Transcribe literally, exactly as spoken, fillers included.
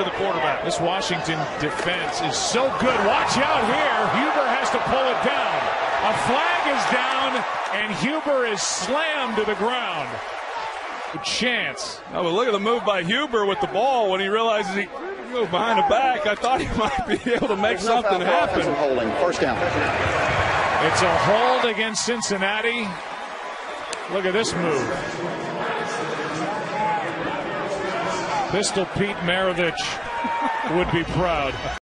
to the quarterback. This Washington defense is so good. Watch out here. Huber has to pull it down. A flag is down, and Huber is slammed to the ground. Good chance. Oh, but look at the move by Huber with the ball when he realizes he can go behind the back. I thought he might be able to make There's no something happen. Holding. First down. It's a hold against Cincinnati. Look at this move. Pistol Pete Maravich would be proud.